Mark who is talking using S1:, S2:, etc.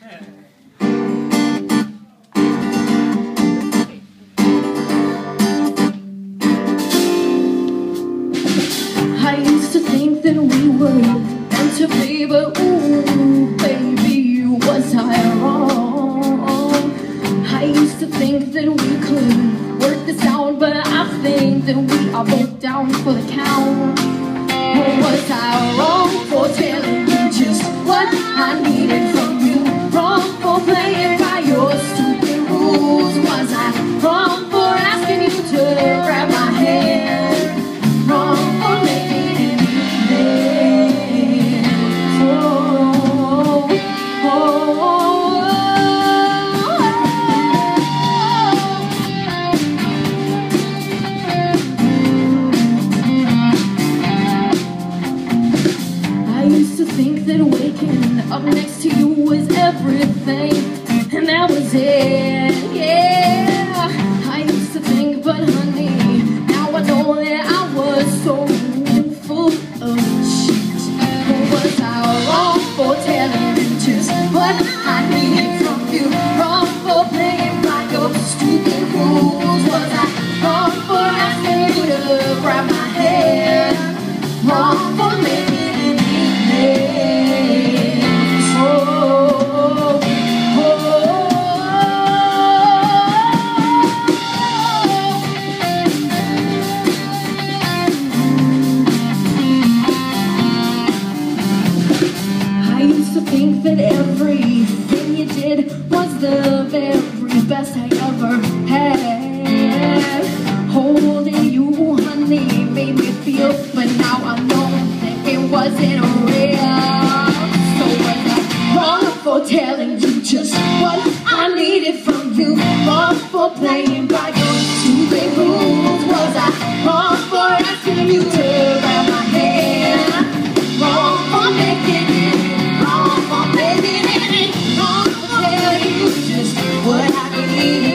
S1: I used to think that we were meant to be, but ooh, baby, was I wrong? I used to think that we could work this out, but I think that we are both down for the count. Or was I wrong for telling you just what I needed from you? Wrong for playing by your stupid rules? Was I wrong for asking you to grab my hand? Wrong for making it easy? Oh, oh, oh. I used to think that waking up next to you was everything, and that was it, yeah. I used to think, but honey, now I know that I was so full of shit. Was I wrong for telling you just what I needed from you? Wrong for playing by your stupid rules? Was I wrong for asking you to grab my hand? Wrong for making think that everything you did was the very best I ever had. Holding you, honey, made me feel, but now I know that it wasn't real. So was I wrong for telling you just what I needed from you? Wrong for playing by your stupid rules? Was I wrong for asking you to grab my hand? Wrong for making it, wrong for making it, wrong for telling you just what I needed.